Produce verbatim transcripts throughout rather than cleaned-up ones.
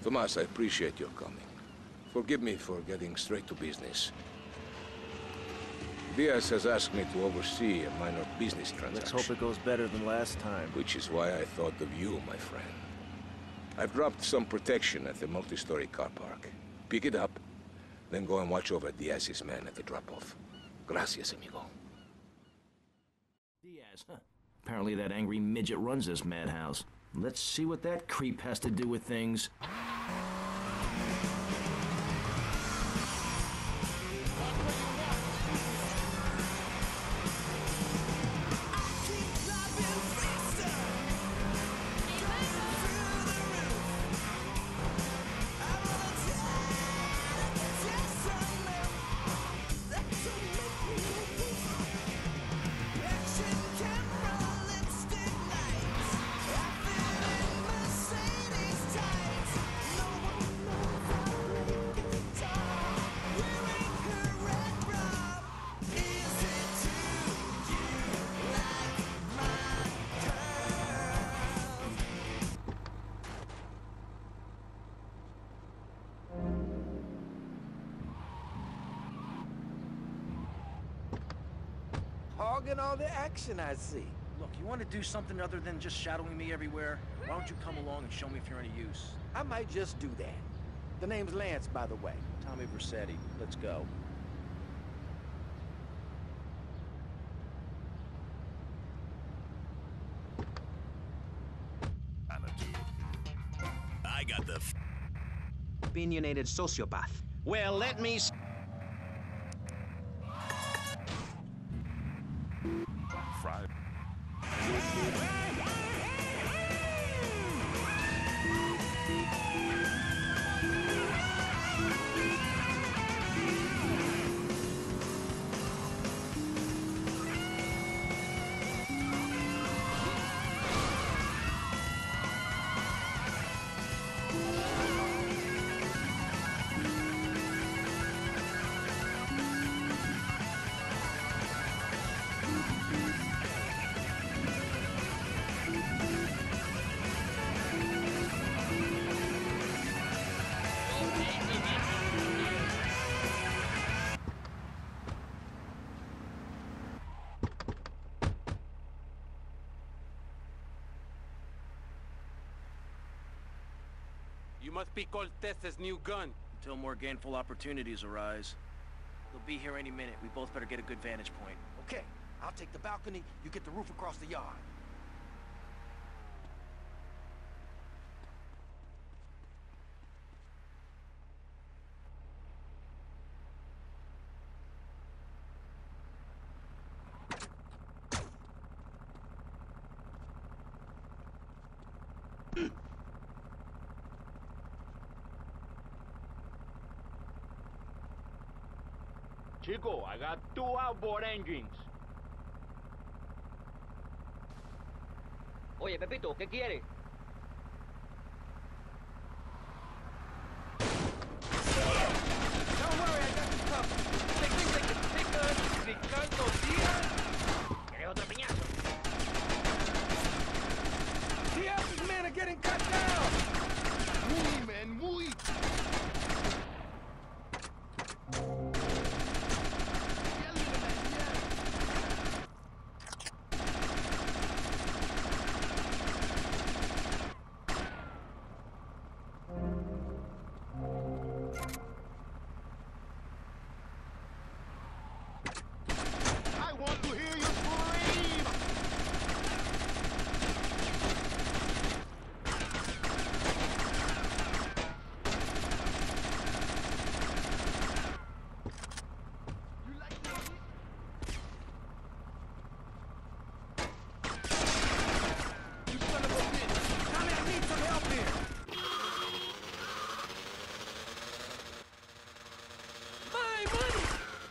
Tomas, I appreciate your coming. Forgive me for getting straight to business. Diaz has asked me to oversee a minor business transaction. Let's hope it goes better than last time. Which is why I thought of you, my friend. I've dropped some protection at the multi-story car park. Pick it up, then go and watch over Diaz's men at the drop-off. Gracias, amigo. Diaz, huh? Apparently that angry midget runs this madhouse. Let's see what that creep has to do with things. Hogging all the action, I see. Look, you want to do something other than just shadowing me everywhere? Why don't you come along and show me if you're any use? I might just do that. The name's Lance, by the way. Tommy Vercetti. Let's go. I got the f opinionated sociopath. Well, let me s Friday. You must be Cortez's new gun. Until more gainful opportunities arise. They'll be here any minute. We both better get a good vantage point. Okay, I'll take the balcony, you get the roof across the yard. Chico, I got two outboard engines. Oye, Pepito, ¿qué quiere? Don't worry, I got the cover. They think they can pick us, Ricardo Diaz. ¿Quieres otro piñazo? Diaz's men are getting cut down! Muy, man, muy. I want to hear you scream! You like that? You son of a bitch! Tommy, I need some help here! My money!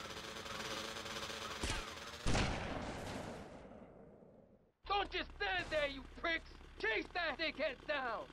Don't just stand there, you pricks! Chase that dickhead down!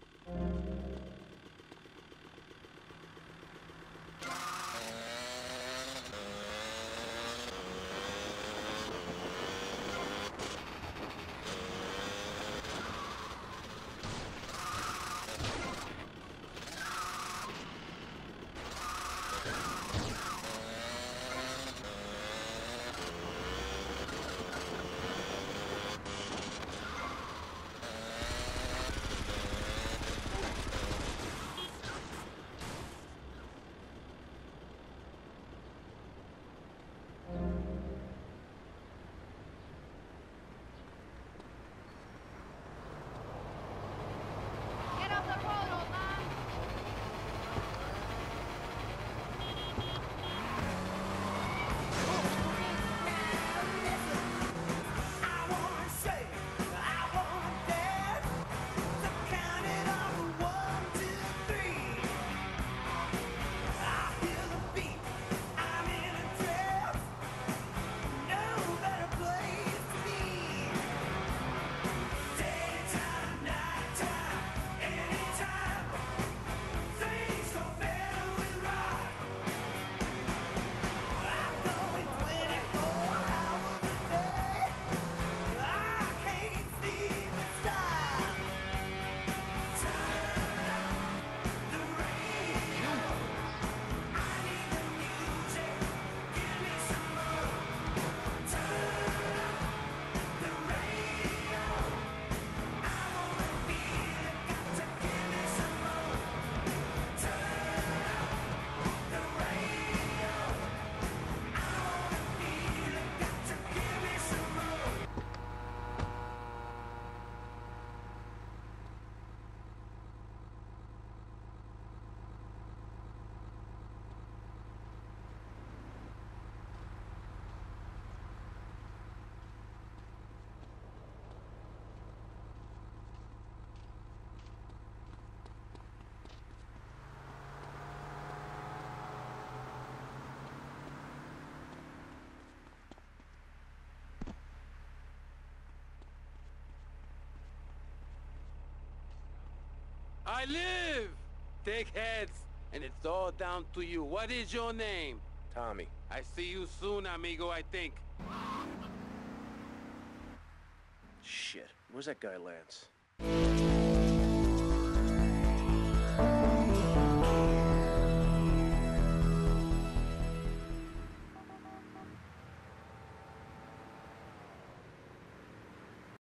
I live! Take heads, and it's all down to you. What is your name? Tommy. I see you soon, amigo, I think. Shit. Where's that guy, Lance?